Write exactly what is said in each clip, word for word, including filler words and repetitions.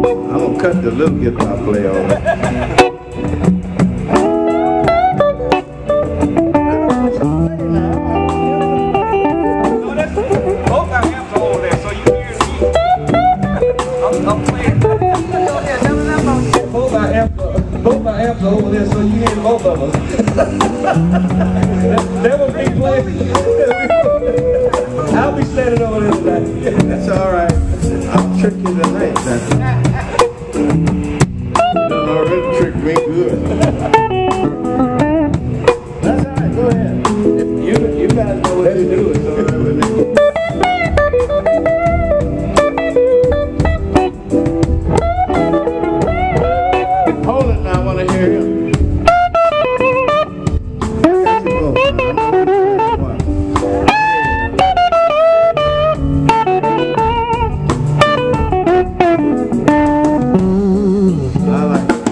I'm gonna cut the little guitar player on. Both our amps are over there, so you hear me. I'm, I'm playing. Both our amps are, both our amps are over there, so you hear both of us. That would be playing. I'll be standing over there tonight. That's all right. I'll trick you tonight, then. You already tricked me good. That's all right. Go ahead. If you you guys know what to do. It's all right with me. Hold it now. I want to hear him. That's your vote. I know what to I like it.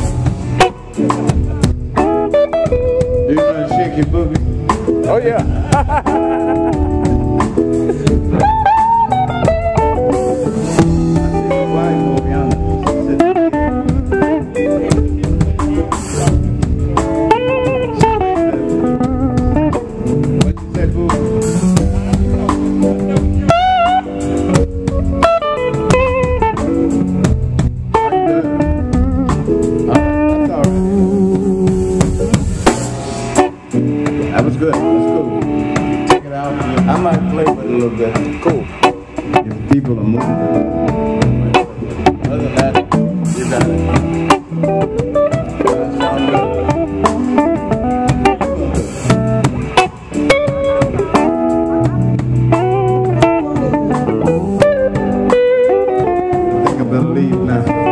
Do you know how to shake your boogie? Oh yeah. That was good. That's cool. Take it out. I might play with it a little bit. Cool. If people are moving. Other than that, you got it. That sounds good. I think I better leave now.